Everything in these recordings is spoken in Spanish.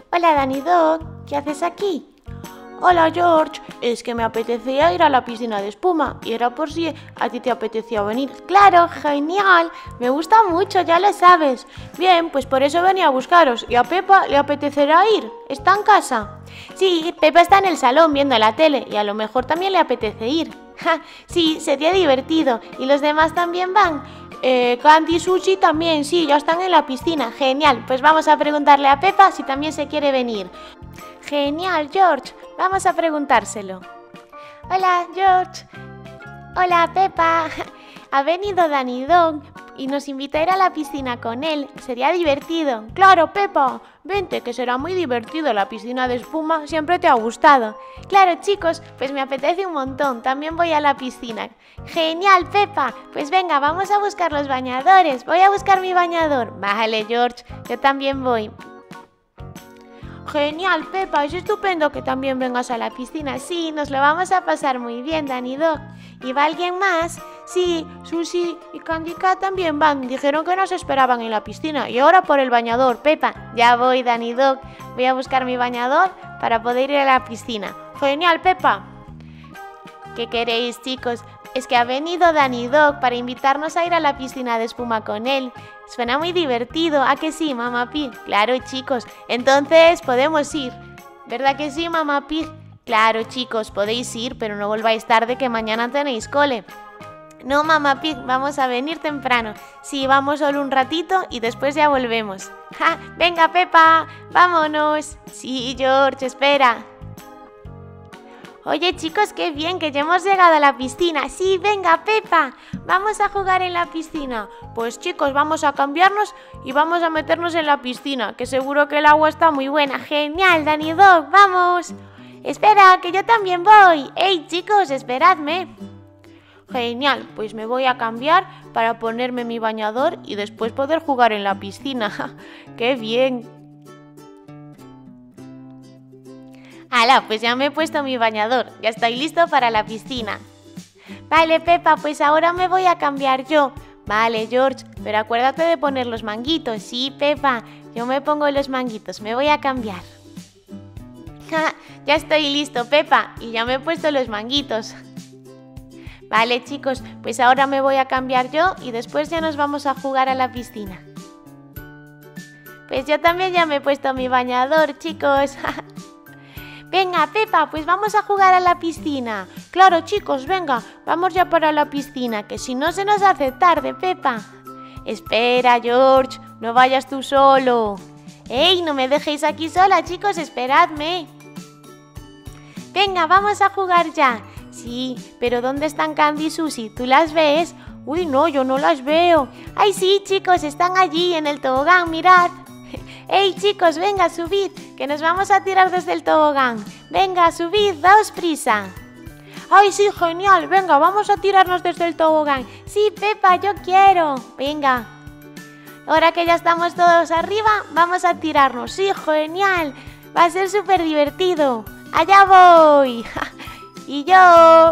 Hola, Danny Dog, ¿qué haces aquí? Hola George, es que me apetecía ir a la piscina de espuma y era por si a ti te apetecía venir. Claro, genial, me gusta mucho, ya lo sabes. Bien, pues por eso venía a buscaros. ¿Y a Pepa le apetecerá ir? ¿Está en casa? Sí, Pepa está en el salón viendo la tele y a lo mejor también le apetece ir. Sí, sería divertido. ¿Y los demás también van? Candy y Sushi también, sí, ya están en la piscina. Genial, pues vamos a preguntarle a Pepa si también se quiere venir. Genial, George, vamos a preguntárselo. Hola, George. Hola, Pepa. Ha venido Danny Dog y nos invita a ir a la piscina con él. Sería divertido. Claro, Pepa, vente, que será muy divertido. La piscina de espuma siempre te ha gustado. Claro, chicos, pues me apetece un montón. También voy a la piscina. Genial, Pepa. Pues venga, vamos a buscar los bañadores. Voy a buscar mi bañador. Vale, George, yo también voy. Genial, Pepa, es estupendo que también vengas a la piscina. Sí, nos lo vamos a pasar muy bien, Danny Dog. ¿Y va alguien más? Sí, Sushi y Candy Cat también van. Dijeron que nos esperaban en la piscina. Y ahora por el bañador, Pepa. Ya voy, Danny Dog. Voy a buscar mi bañador para poder ir a la piscina. Genial, Pepa. ¿Qué queréis, chicos? Es que ha venido Danny Dog para invitarnos a ir a la piscina de espuma con él. Suena muy divertido, ¿a que sí, Mamá Pig? Claro, chicos, entonces podemos ir. ¿Verdad que sí, Mamá Pig? Claro, chicos, podéis ir, pero no volváis tarde que mañana tenéis cole. No, Mamá Pig, vamos a venir temprano. Sí, vamos solo un ratito y después ya volvemos. ¡Ja! Venga, Pepa, vámonos. Sí, George, espera. Oye, chicos, qué bien que ya hemos llegado a la piscina. Sí, venga, Pepa, vamos a jugar en la piscina. Pues chicos, vamos a cambiarnos y vamos a meternos en la piscina, que seguro que el agua está muy buena. Genial, Danny Dog, vamos. Espera, que yo también voy. ¡Ey, chicos, esperadme! Genial, pues me voy a cambiar para ponerme mi bañador y después poder jugar en la piscina. ¡Qué bien! ¡Hala! Pues ya me he puesto mi bañador, ya estoy listo para la piscina. Vale, Pepa, pues ahora me voy a cambiar yo. Vale, George, pero acuérdate de poner los manguitos. Sí, Pepa, yo me pongo los manguitos, me voy a cambiar. ¡Ja! Ya estoy listo, Pepa, y ya me he puesto los manguitos. Vale, chicos, pues ahora me voy a cambiar yo y después ya nos vamos a jugar a la piscina. Pues yo también ya me he puesto mi bañador, chicos. Venga, Pepa, pues vamos a jugar a la piscina. Claro, chicos, venga, vamos ya para la piscina, que si no se nos hace tarde, Pepa. Espera, George, no vayas tú solo. ¡Ey, no me dejéis aquí sola, chicos, esperadme! Venga, vamos a jugar ya. Sí, pero ¿dónde están Candy y Sushi? ¿Tú las ves? Uy, no, yo no las veo. ¡Ay, sí, chicos, están allí en el tobogán, mirad! ¡Ey, chicos, venga, subid, que nos vamos a tirar desde el tobogán! ¡Venga, subid, daos prisa! ¡Ay, sí, genial! Venga, vamos a tirarnos desde el tobogán. Sí, Pepa, yo quiero. Venga. Ahora que ya estamos todos arriba, vamos a tirarnos. Sí, genial. Va a ser súper divertido. ¡Allá voy! Y yo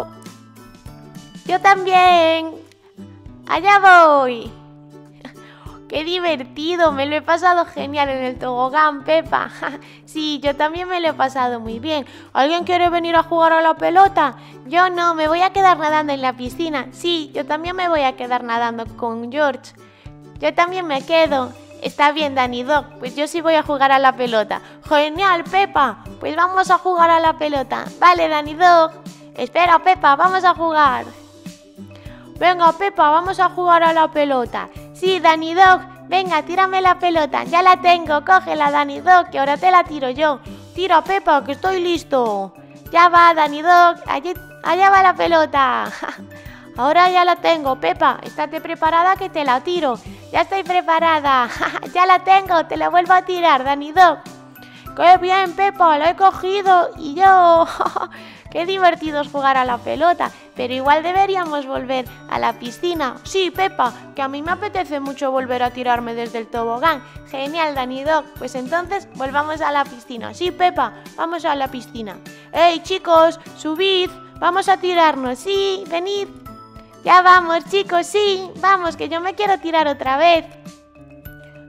también. ¡Allá voy! ¡Qué divertido! Me lo he pasado genial en el tobogán, Pepa. Sí, yo también me lo he pasado muy bien. ¿Alguien quiere venir a jugar a la pelota? Yo no, me voy a quedar nadando en la piscina. Sí, yo también me voy a quedar nadando con George. Yo también me quedo. Está bien, Danny Dog, pues yo sí voy a jugar a la pelota. ¡Genial, Pepa! Pues vamos a jugar a la pelota. Vale, Danny Dog. Espera, Pepa, vamos a jugar. Venga, Pepa, vamos a jugar a la pelota. Sí, Danny Dog, venga, tírame la pelota. Ya la tengo, cógela, Danny Dog, que ahora te la tiro yo. Tira, Pepa, que estoy listo. Ya va, Danny Dog, allá va la pelota. Ahora ya la tengo, Pepa, estate preparada que te la tiro. Ya estoy preparada. Ya la tengo, te la vuelvo a tirar, Danny Dog. ¡Qué bien, Pepa! ¡La he cogido! Y yo... ¡Qué divertido es jugar a la pelota! Pero igual deberíamos volver a la piscina. Sí, Pepa, que a mí me apetece mucho volver a tirarme desde el tobogán. Genial, Danny Dog. Pues entonces volvamos a la piscina. Sí, Pepa, vamos a la piscina. ¡Ey, chicos! ¡Subid! ¡Vamos a tirarnos! Sí, venid. Ya vamos, chicos, sí. Vamos, que yo me quiero tirar otra vez.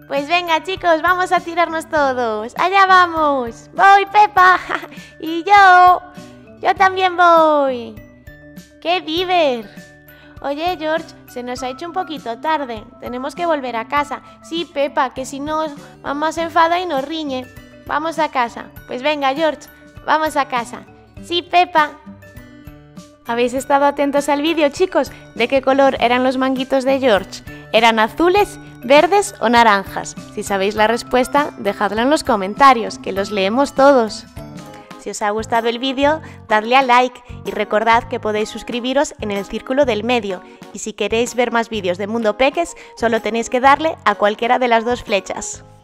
Pues venga, chicos, vamos a tirarnos todos. ¡Allá vamos! ¡Voy, Pepa! ¡Y yo! ¡Yo también voy! ¡Qué diver! Oye, George, se nos ha hecho un poquito tarde. Tenemos que volver a casa. Sí, Pepa, que si no, mamá se enfada y nos riñe. Vamos a casa. Pues venga, George, vamos a casa. Sí, Pepa. ¿Habéis estado atentos al vídeo, chicos? ¿De qué color eran los manguitos de George? ¿Eran azules, verdes o naranjas? Si sabéis la respuesta, dejadla en los comentarios, que los leemos todos. Si os ha gustado el vídeo, dadle a like y recordad que podéis suscribiros en el círculo del medio. Y si queréis ver más vídeos de Mundo Peques, solo tenéis que darle a cualquiera de las dos flechas.